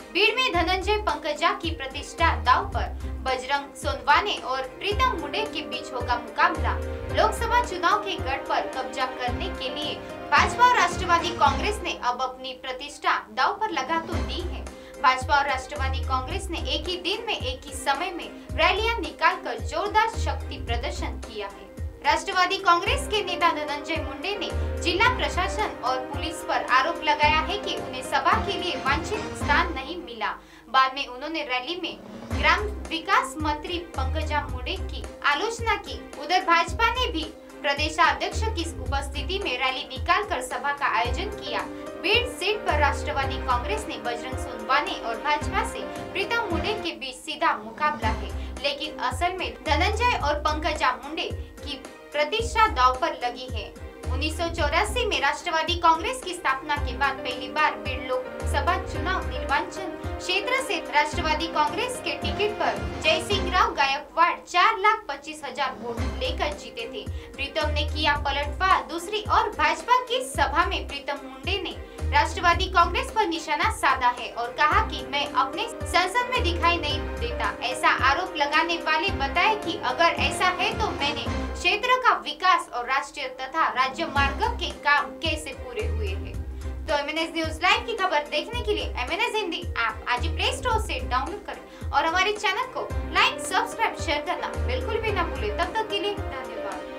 भीड़ में धनंजय पंकजा की प्रतिष्ठा दांव पर। बजरंग सोनवाने और प्रीतम मुंडे के बीच होगा मुकाबला। लोकसभा चुनाव के गढ़ पर कब्जा करने के लिए भाजपा और राष्ट्रवादी कांग्रेस ने अब अपनी प्रतिष्ठा दांव पर लगा तो दी है। भाजपा और राष्ट्रवादी कांग्रेस ने एक ही दिन में एक ही समय में रैलियां निकालकर जोरदार शक्ति प्रदर्शन किया है। राष्ट्रवादी कांग्रेस के नेता धनंजय मुंडे ने जिला प्रशासन और पुलिस पर आरोप लगाया है कि उन्हें सभा के लिए वांछित स्थान नहीं मिला। बाद में उन्होंने रैली में ग्राम विकास मंत्री पंकजा मुंडे की आलोचना की। उधर भाजपा ने भी प्रदेशाध्यक्ष की उपस्थिति में रैली निकालकर सभा का आयोजन किया। बीड़ सीट पर राष्ट्रवादी कांग्रेस ने बजरंग सोनवाने और भाजपा से प्रीतम मुंडे के बीच सीधा मुकाबला है, लेकिन असल में धनंजय और पंकजा मुंडे की प्रतिष्ठा दांव पर लगी है। 1984 में राष्ट्रवादी कांग्रेस की स्थापना के बाद पहली बार बीड़ लोकसभा चुनाव निर्वाचन क्षेत्र से राष्ट्रवादी कांग्रेस के टिकट पर जयसिंहराव गायकवाड़ 4,25,000 वोट लेकर जीते थे। प्रीतम ने किया पलटवार। दूसरी ओर भाजपा की सभा में प्रीतम मुंडे ने राष्ट्रवादी कांग्रेस पर निशाना साधा है और कहा कि मैं अपने संसद में दिखाई नहीं देता। ऐसा आरोप लगाने वाले बताए कि अगर ऐसा है तो मैंने क्षेत्र का विकास और राष्ट्रीय तथा राज्य मार्ग के काम कैसे पूरे हुए हैं। तो MNS न्यूज लाइव की खबर देखने के लिए MNS हिंदी ऐप आज ही प्ले स्टोर से डाउनलोड करें और हमारे चैनल को लाइक, सब्सक्राइब, शेयर करना बिल्कुल भी ना भूलें। तब तक के लिए धन्यवाद।